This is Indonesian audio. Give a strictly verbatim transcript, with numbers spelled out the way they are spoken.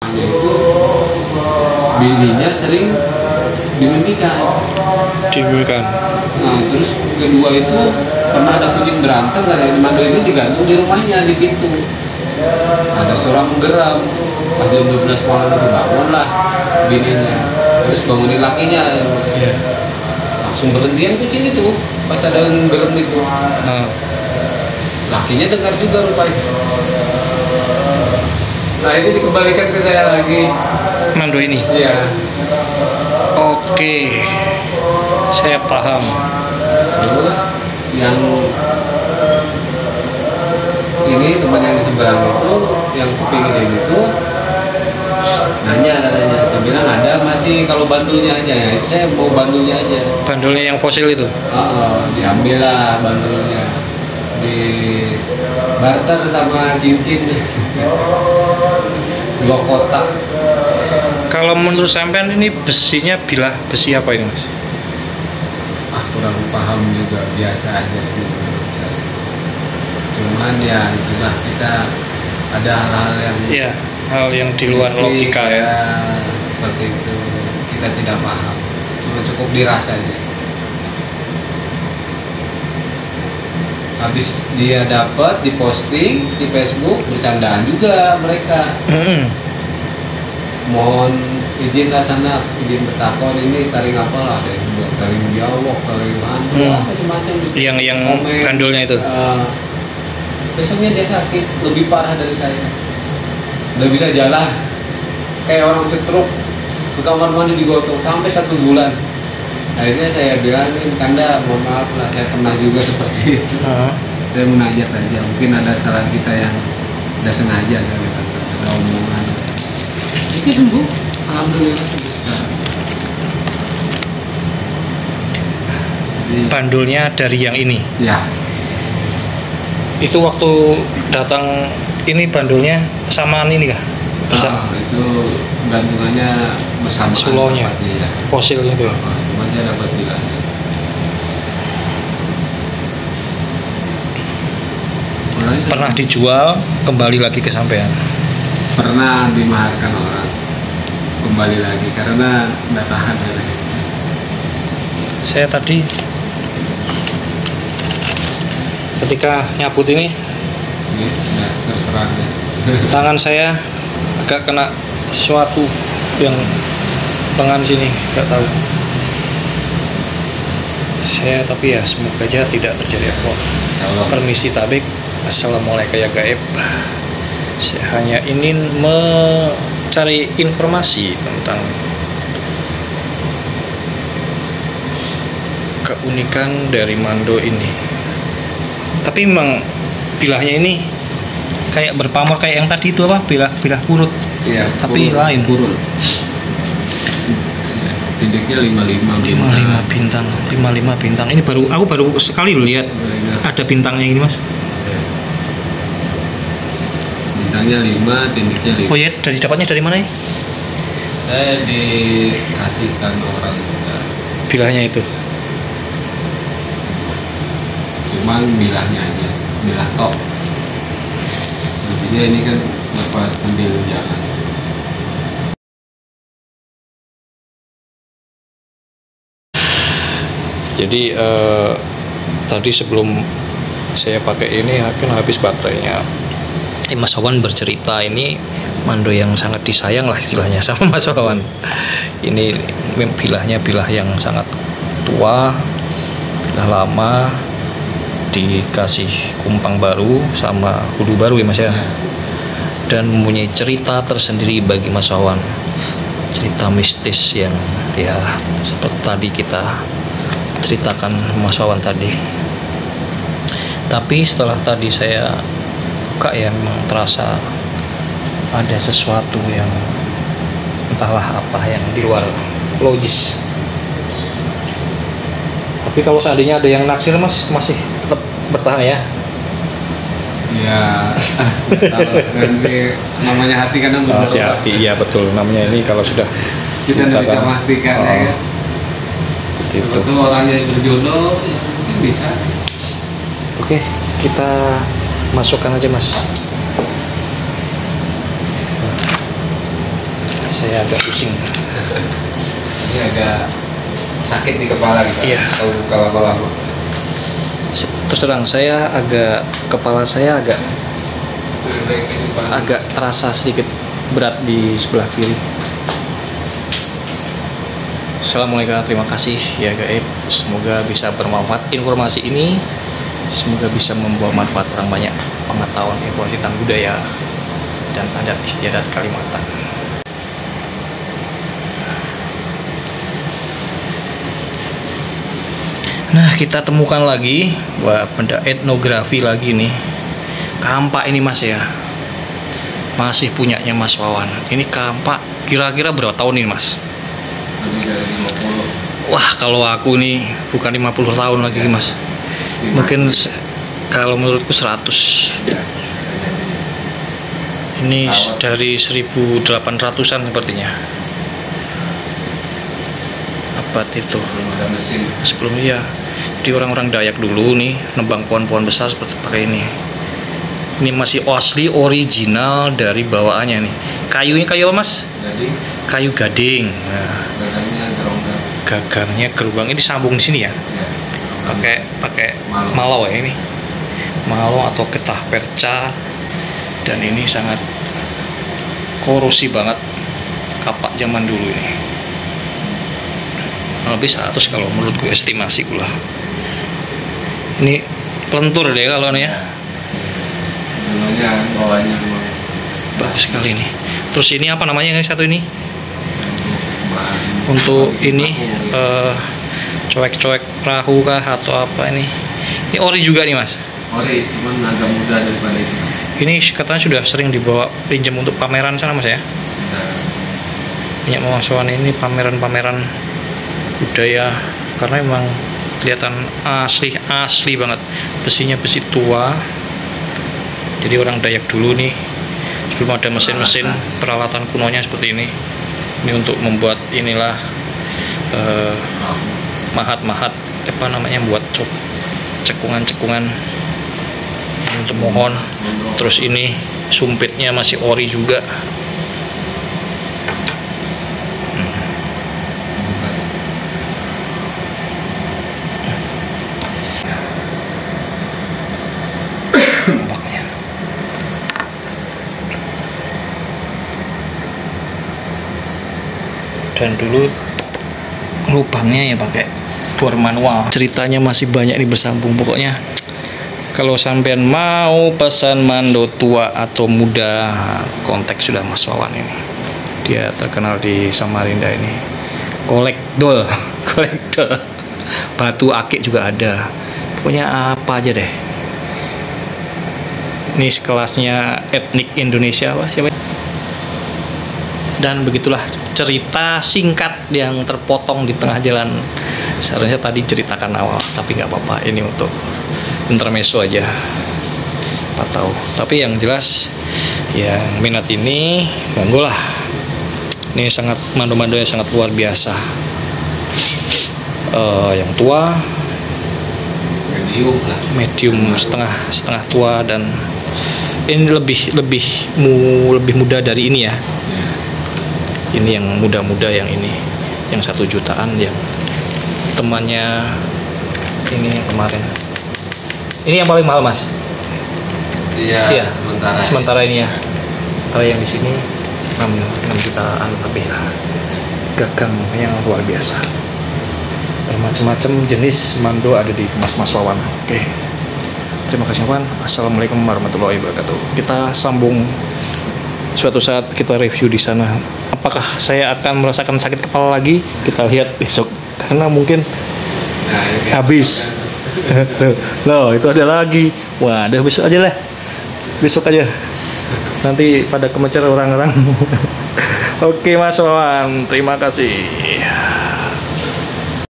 Itu bininya sering dimimpikan. Dimimpikan. Nah, terus kedua itu pernah ada kucing berantem katanya, Mando ini digantung di rumahnya di pintu. Ada seorang menggeram pas jam dua belas malam itu, bangunlah bininya, terus bangunin lakinya. Yeah. Langsung berhentian kucing itu pas ada yang gerem itu. Nah. Lakinya dengar juga rupanya. Nah, itu dikembalikan ke saya lagi. Mando ini? Iya. Oke, saya paham. Terus yang ini teman yang di seberang itu, yang kepingin itu nanya katanya, saya bilang ada masih kalau bandulnya aja ya, itu saya mau bandulnya aja. Bandulnya yang fosil itu? Oh, diambil lah bandulnya, di barter sama cincin dua kotak. Kalau menurut sampean ini besinya bilah besi apa ini, Mas? Ah, kurang paham juga, biasa aja sih. Cuman ya itulah, kita ada hal-hal yang ya, hal yang di luar logika ya. ya seperti itu kita tidak paham, cuma cukup dirasa aja. Habis dia dapat diposting di Facebook, bercandaan juga mereka. Mm-hmm. Mohon izin lah sana, izin bertakon ini taring apa lah, ada yang buat taring biawak, taring hantu, hmm. macam-macam. Yang yang komen, gandulnya itu. Uh, besoknya dia sakit, lebih parah dari saya. Udah bisa jalan, kayak orang stroke, ke kamar mandi digotong sampai satu bulan. Akhirnya saya bilangin, Kanda, mohon maaf lah, saya pernah juga seperti itu. Uh. Saya menajat aja, mungkin ada salah kita yang udah sengaja, ada omongan. Itu sembuh, alhamdulillah sampai sekarang. Bandulnya dari yang ini? Ya. Itu waktu datang ini bandulnya samaan ini kah? Bersama. Oh, itu gantungannya bersama sulaunya, ya. Fosilnya itu. Oh, cuma dia dapat bilahnya. Pernah dijual, kembali lagi ke sampean? Pernah dimaharkan orang, kembali lagi karena nggak tahan ya. Saya tadi ketika nyabut ini, ini ya, serserangnya. tangan saya agak kena sesuatu yang lengan sini, nggak tahu. Saya tapi ya semoga aja tidak terjadi apa-apa. Permisi tabik, assalamualaikum ya gaib. Saya hanya ingin mencari informasi tentang keunikan dari Mando ini. Tapi memang bilahnya ini kayak berpamor kayak yang tadi itu apa? Bilah bilah kurut. Iya, tapi kurul, lain. Kurul. Tindiknya lima lima lima lima bintang. lima lima bintang. Ini baru aku baru sekali lihat ada bintangnya ini, Mas. Bintangnya lima, tindiknya lima. Oh ya, dari dapatnya dari mana ya? Saya dikasihkan orang juga. Bilahnya itu. Cuman bilahnya aja, bilah top. Selebihnya ini kan dapat sambil jalan. Jadi eh, tadi sebelum saya pakai ini akan habis baterainya. Eh, Mas Wawan bercerita ini Mando yang sangat disayang lah istilahnya sama Mas Wawan. Ini bilahnya bilah yang sangat tua, bilah lama, dikasih kumpang baru sama hulu baru ya Mas ya. Dan mempunyai cerita tersendiri bagi Mas Wawan. Cerita mistis yang ya seperti tadi kita ceritakan Mas Wawan tadi. Tapi setelah tadi saya buka ya, memang terasa ada sesuatu yang entahlah apa yang di luar logis. Tapi kalau seandainya ada yang naksir Mas, masih tetap bertahan ya? Ya, kalau nanti namanya hati kan oh, si hati, iya betul. Namanya ini kalau sudah kita tidak bisa memastikan oh, ya kan. Gitu. Itu orangnya berjodoh ya, bisa. Oke, kita masukkan aja Mas. saya agak pusing. Ini agak sakit di kepala gitu. Iya. Kalau buka lama-lama. Terus terang saya agak kepala saya agak agak terasa sedikit berat di sebelah kiri. Assalamualaikum, terima kasih ya gaib. Semoga bisa bermanfaat informasi ini. Semoga bisa membawa manfaat orang banyak, pengetahuan informasi tentang budaya dan adat istiadat Kalimantan. Nah, kita temukan lagi wah benda etnografi lagi nih. Kampak ini Mas ya. Masih punyanya Mas Wawan. Ini kampak kira-kira berapa tahun ini Mas? Lebih dari lima puluh. Wah, kalau aku nih bukan lima puluh tahun lagi Ya. Mas. Estimasi. Mungkin se- kalau menurutku seratus. Ya, Ini Awal. dari seribu delapan ratusan sepertinya. Abad itu. belum ada mesin. Sebelum iya. Jadi orang-orang Dayak dulu nih nembang pohon-pohon besar seperti pakai ini. Ini masih asli original dari bawaannya nih. Kayunya kayu apa Mas? Jadi Kayu gading. Nah, gagangnya gerongga. gagangnya gerubang ini disambung di sini ya. Ya. Pakai pakai Malau. malau ya ini. Malau atau getah perca. Dan ini sangat korosi banget kapak zaman dulu ini. Lebih seratus kalau menurutku estimasi pula. Ini lentur deh kalau ini ya. Dulunya bawahnya memang Bagus sekali ini. Terus ini apa namanya yang satu ini? bahan- Untuk ini baku. eh, coek-coek perahu kah atau apa ini? Ini ori juga nih Mas. Ori, cuman agak mudah daripada itu. Ini katanya sudah sering dibawa pinjam untuk pameran sana Mas ya. Nah, Minyak Mamasawan ini pameran-pameran budaya karena memang kelihatan asli asli banget. Besinya besi tua. Jadi orang Dayak dulu nih sebelum ada mesin-mesin peralatan kunonya seperti ini. Ini untuk membuat inilah eh, mahat-mahat apa namanya buat cok cekungan-cekungan untuk mohon. Terus ini sumpitnya masih ori juga. Tampaknya. Dan dulu lubangnya ya pakai bor manual. Ceritanya masih banyak nih bersambung. Pokoknya kalau sampean mau pesan mando tua atau muda, kontak sudah Mas Wawan ini. Dia terkenal di Samarinda ini. Kolekdol, kolekdol. Batu akik juga ada. Pokoknya apa aja deh. Ini sekelasnya etnik Indonesia apa siapa? Dan begitulah cerita singkat yang terpotong di tengah jalan. Seharusnya tadi ceritakan awal, tapi nggak apa-apa. Ini untuk intermezzo aja. Apa tahu. Tapi yang jelas, yang minat ini, monggo lah. Ini sangat mando-mando yang sangat luar biasa. Eh, yang tua, medium lah. medium setengah setengah tua dan ini lebih lebih mu, lebih muda dari ini ya. Ya. Ini yang muda-muda yang ini yang satu jutaan yang temannya ini yang kemarin. Ini yang paling mahal Mas. Iya, Iya. sementara. Sementara ini ya. Kalau yang di sini enam jutaan lebih lah. Gagang yang luar biasa. Bermacam-macam jenis mando ada di Mas Mas Wawan. Oke. Terima kasih Wawan. Assalamualaikum warahmatullahi wabarakatuh. Kita sambung suatu saat kita review di sana. Apakah saya akan merasakan sakit kepala lagi? Kita lihat besok. Karena mungkin Nah, ini habis. Loh, itu ada lagi. Wah, udah besok aja lah. Besok aja. Nanti pada kemecer orang-orang. Oke Mas Wawan, terima kasih.